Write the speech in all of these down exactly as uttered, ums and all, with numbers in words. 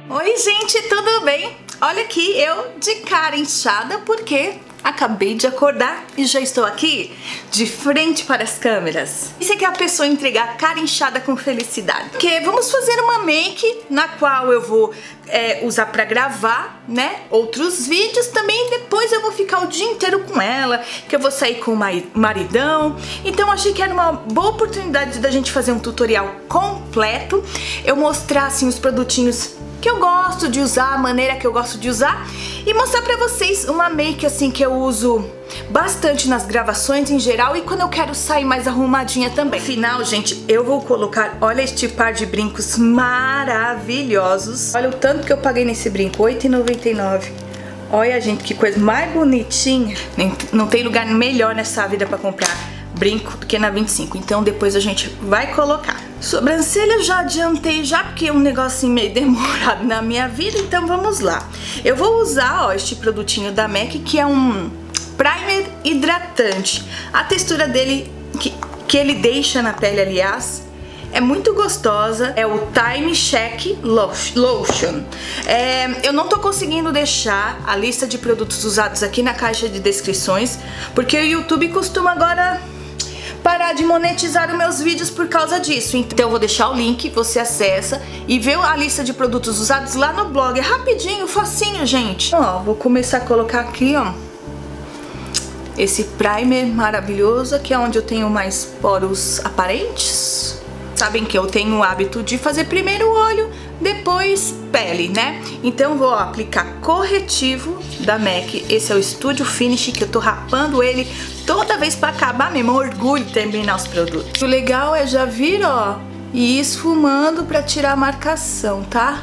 Oi gente, tudo bem? Olha aqui, eu de cara inchada porque acabei de acordar e já estou aqui de frente para as câmeras. Isso é que é a pessoa entregar a cara inchada com felicidade. Porque vamos fazer uma make na qual eu vou é, usar para gravar, né, outros vídeos também. Depois eu vou ficar o dia inteiro com ela, que eu vou sair com o maridão. Então achei que era uma boa oportunidade da gente fazer um tutorial completo. Eu mostrar assim os produtinhos que eu gosto de usar, a maneira que eu gosto de usar, e mostrar pra vocês uma make assim que eu uso bastante nas gravações em geral e quando eu quero sair mais arrumadinha também. No final, gente, eu vou colocar, olha este par de brincos maravilhosos. Olha o tanto que eu paguei nesse brinco, oito reais e noventa e nove centavos. Olha, gente, que coisa mais bonitinha. Não tem lugar melhor nessa vida pra comprar brinco do que na vinte e cinco. Então depois a gente vai colocar. Sobrancelha eu já adiantei já, porque é um negocinho meio demorado na minha vida, então vamos lá. Eu vou usar, ó, este produtinho da MAC, que é um primer hidratante. A textura dele, que, que ele deixa na pele, aliás, é muito gostosa. É o Time Check Lotion. É, eu não tô conseguindo deixar a lista de produtos usados aqui na caixa de descrições, porque o YouTube costuma agora parar de monetizar os meus vídeos por causa disso. Então eu vou deixar o link, você acessa e vê a lista de produtos usados lá no blog. É rapidinho, facinho, gente. Ó, vou começar a colocar aqui, ó, esse primer maravilhoso, aqui é onde eu tenho mais poros aparentes. Sabem que eu tenho o hábito de fazer primeiro o olho, depois pele, né? Então vou aplicar corretivo da MAC. Esse é o Studio Finish, que eu tô rapando ele toda vez pra acabar mesmo. Orgulho de terminar os produtos. O legal é já vir, ó, e ir esfumando pra tirar a marcação, tá?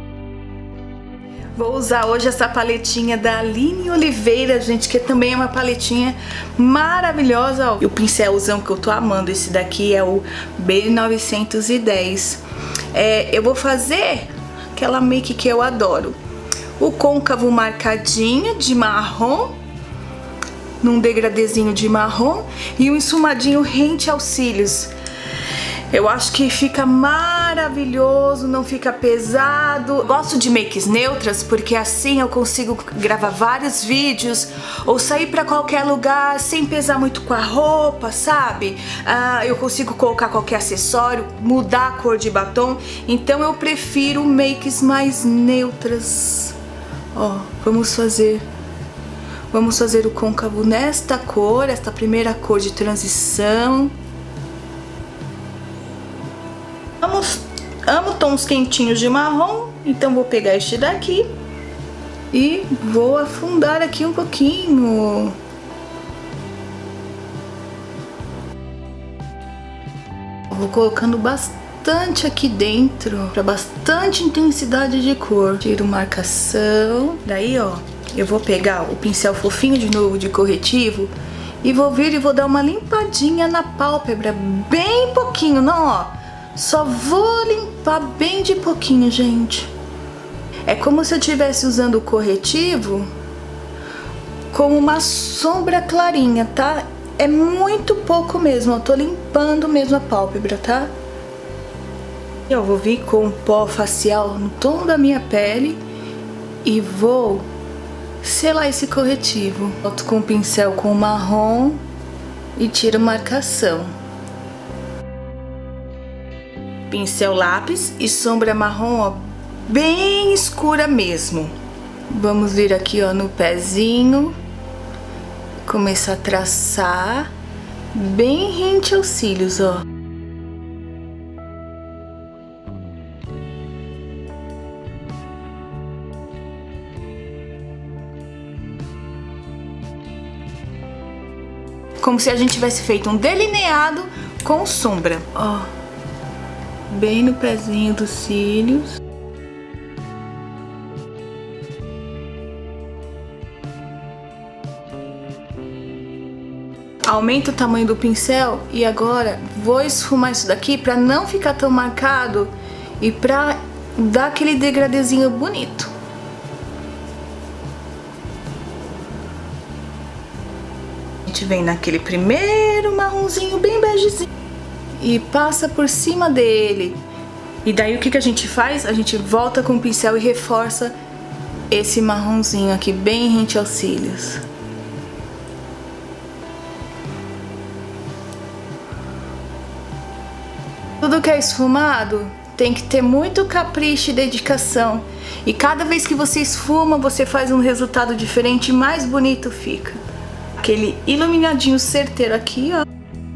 Vou usar hoje essa paletinha da Aline Oliveira, gente, que também é uma paletinha maravilhosa, ó. E o pincelzão que eu tô amando, esse daqui é o B novecentos e dez. É, eu vou fazer aquela make que eu adoro. O côncavo marcadinho de marrom, num degradezinho de marrom, e um esfumadinho rente aos cílios. Eu acho que fica maravilhoso, não fica pesado. Gosto de makes neutras porque assim eu consigo gravar vários vídeos ou sair pra qualquer lugar sem pesar muito com a roupa, sabe? Ah, eu consigo colocar qualquer acessório, mudar a cor de batom. Então eu prefiro makes mais neutras. Ó, vamos fazer... Vamos fazer o côncavo nesta cor, esta primeira cor de transição. Amo, amo tons quentinhos de marrom, então vou pegar este daqui e vou afundar aqui um pouquinho. Vou colocando bastante aqui dentro, para bastante intensidade de cor. Tiro marcação. Daí, ó, eu vou pegar o pincel fofinho de novo de corretivo e vou vir e vou dar uma limpadinha na pálpebra, bem pouquinho, não, ó. Só vou limpar bem de pouquinho, gente. É como se eu estivesse usando o corretivo como uma sombra clarinha, tá? É muito pouco mesmo, eu tô limpando mesmo a pálpebra, tá? Eu vou vir com o pó facial no tom da minha pele e vou selar esse corretivo. Boto com o pincel com marrom e tiro marcação. Pincel lápis e sombra marrom, ó, bem escura mesmo. Vamos vir aqui, ó, no pezinho, começar a traçar bem rente aos cílios, ó. Como se a gente tivesse feito um delineado com sombra, ó. Bem no pezinho dos cílios. Aumento o tamanho do pincel e agora vou esfumar isso daqui pra não ficar tão marcado e pra dar aquele degradezinho bonito. A gente vem naquele primeiro marronzinho bem begezinho e passa por cima dele E daí o que que a gente faz? A gente volta com o pincel e reforça esse marronzinho aqui bem rente aos cílios. Tudo que é esfumado tem que ter muito capricho e dedicação. E cada vez que você esfuma, você faz um resultado diferente e mais bonito fica. Aquele iluminadinho certeiro aqui, ó.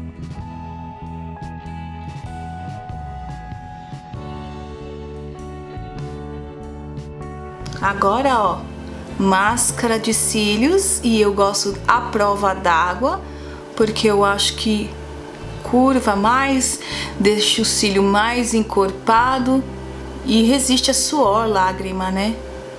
Agora, ó, máscara de cílios, e eu gosto à prova d'água, porque eu acho que curva mais, deixa o cílio mais encorpado e resiste a suor, lágrima, né?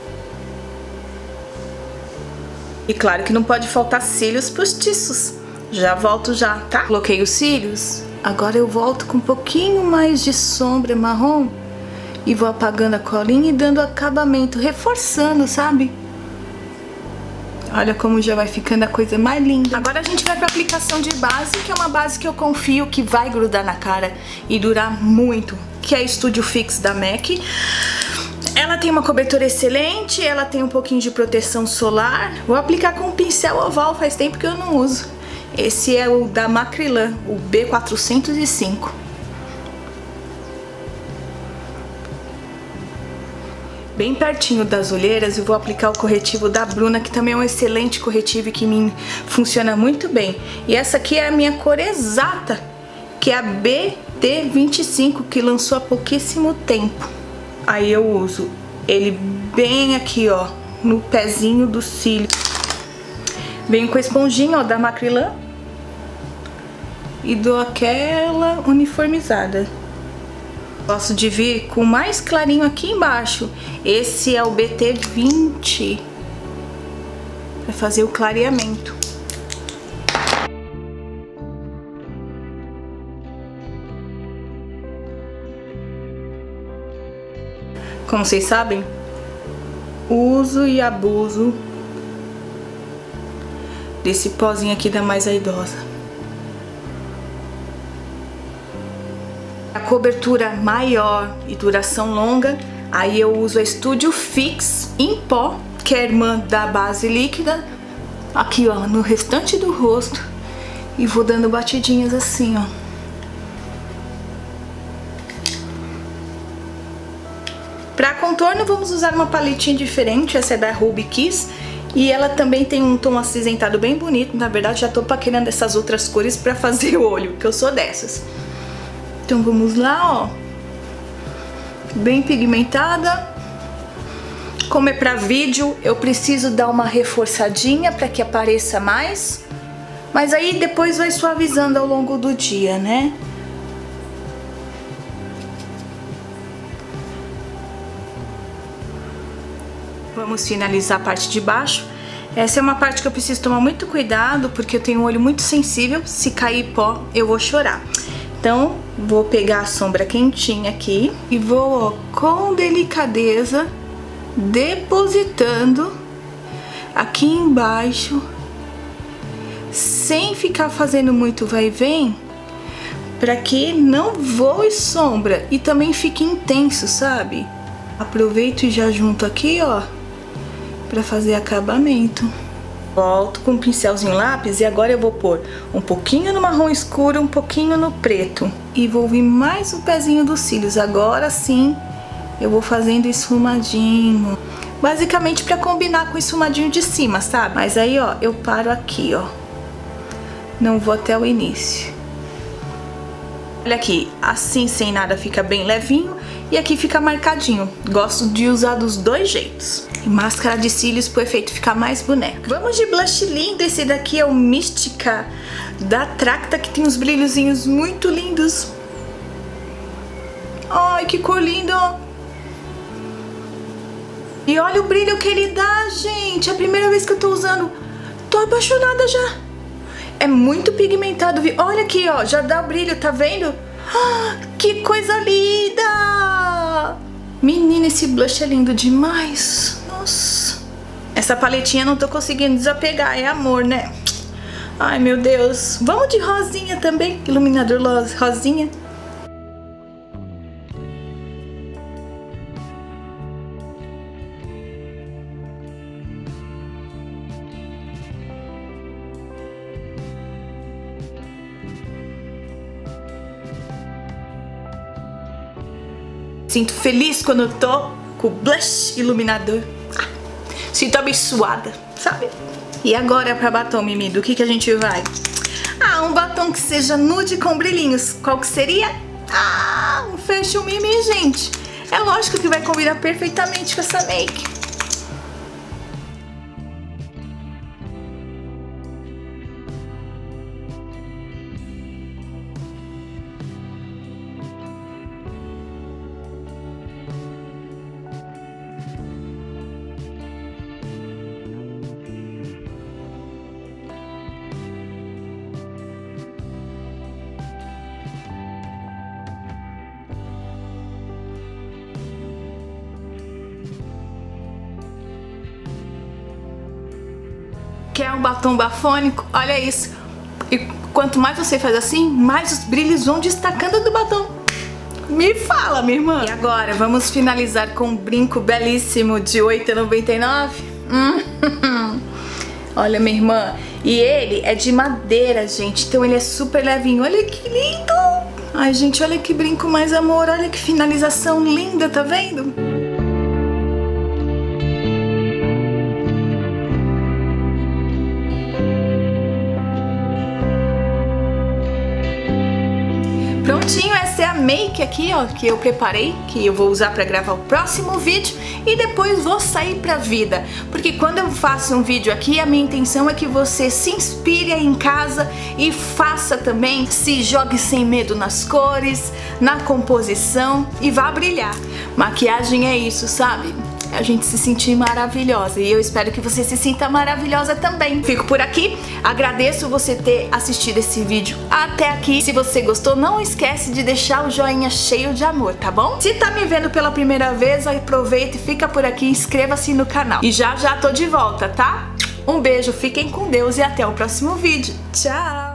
E claro que não pode faltar cílios postiços. Já volto já, tá? Coloquei os cílios, agora eu volto com um pouquinho mais de sombra marrom e vou apagando a colinha e dando acabamento, reforçando, sabe? Olha como já vai ficando a coisa mais linda. Agora a gente vai pra aplicação de base, que é uma base que eu confio que vai grudar na cara e durar muito, que é a Studio Fix da MAC. Ela tem uma cobertura excelente, ela tem um pouquinho de proteção solar. Vou aplicar com um pincel oval, faz tempo que eu não uso. Esse é o da Macrylan, o B quatrocentos e cinco. Bem pertinho das olheiras, eu vou aplicar o corretivo da Bruna, que também é um excelente corretivo e que me funciona muito bem. E essa aqui é a minha cor exata, que é a B T vinte e cinco, que lançou há pouquíssimo tempo. Aí eu uso ele bem aqui, ó, no pezinho do cílio. Venho com a esponjinha, ó, da Macrylan e dou aquela uniformizada. Gosto de vir com mais clarinho aqui embaixo. Esse é o B T vinte, para fazer o clareamento. Como vocês sabem, uso e abuso desse pozinho aqui da Mais Aidosa. A cobertura maior e duração longa, aí eu uso a Studio Fix em pó, que é a irmã da base líquida, aqui ó, no restante do rosto, e vou dando batidinhas assim, ó. Para contorno vamos usar uma paletinha diferente, essa é da Ruby Kiss, e ela também tem um tom acinzentado bem bonito. Na verdade já tô paquerando essas outras cores para fazer o olho, que eu sou dessas. Então vamos lá, ó, bem pigmentada. Como é para vídeo, eu preciso dar uma reforçadinha para que apareça mais, mas aí depois vai suavizando ao longo do dia, né? Vamos finalizar a parte de baixo. Essa é uma parte que eu preciso tomar muito cuidado, porque eu tenho um olho muito sensível. Se cair pó, eu vou chorar. Então, vou pegar a sombra quentinha aqui e vou, ó, com delicadeza, depositando aqui embaixo, sem ficar fazendo muito vai e vem, para que não voe sombra e também fique intenso, sabe? Aproveito e já junto aqui, ó, para fazer acabamento. Volto com o pincelzinho lápis e agora eu vou pôr um pouquinho no marrom escuro, um pouquinho no preto. E vou vir mais o pezinho dos cílios. Agora sim eu vou fazendo esfumadinho. Basicamente para combinar com o esfumadinho de cima, sabe? Mas aí, ó, eu paro aqui, ó. Não vou até o início. Olha aqui, assim sem nada fica bem levinho e aqui fica marcadinho. Gosto de usar dos dois jeitos. E máscara de cílios pro efeito ficar mais boneca. Vamos de blush lindo. Esse daqui é o Mística da Tracta, que tem uns brilhozinhos muito lindos. Ai, que cor linda! E olha o brilho que ele dá, gente. É a primeira vez que eu tô usando. Tô apaixonada já. É muito pigmentado. Olha aqui, ó. Já dá brilho, tá vendo? Ah, que coisa linda! Menina, esse blush é lindo demais. Nossa. Essa paletinha eu não tô conseguindo desapegar. É amor, né? Ai, meu Deus. Vamos de rosinha também. Iluminador rosinha. Sinto feliz quando eu tô com o blush iluminador. Ah, sinto abençoada, sabe? E agora pra batom, Mimi, do que que a gente vai? Ah, um batom que seja nude com brilhinhos. Qual que seria? Ah, um Fashion Mimi, gente. É lógico que vai combinar perfeitamente com essa make. Quer um batom bafônico? Olha isso. E quanto mais você faz assim, mais os brilhos vão destacando do batom. Me fala, minha irmã. E agora, vamos finalizar com um brinco belíssimo de oito reais e noventa e nove centavos. Olha, minha irmã. E ele é de madeira, gente. Então ele é super levinho. Olha que lindo. Ai, gente, olha que brinco mais amor. Olha que finalização linda, tá vendo? Prontinho, essa é a make aqui, ó, que eu preparei, que eu vou usar pra gravar o próximo vídeo e depois vou sair pra vida. Porque quando eu faço um vídeo aqui, a minha intenção é que você se inspire aí em casa e faça também, se jogue sem medo nas cores, na composição e vá brilhar. Maquiagem é isso, sabe? A gente se sentir maravilhosa e eu espero que você se sinta maravilhosa também. Fico por aqui, agradeço você ter assistido esse vídeo até aqui. Se você gostou, não esquece de deixar o joinha cheio de amor, tá bom? Se tá me vendo pela primeira vez, aproveita e fica por aqui, inscreva-se no canal. E já já tô de volta, tá? Um beijo, fiquem com Deus e até o próximo vídeo. Tchau!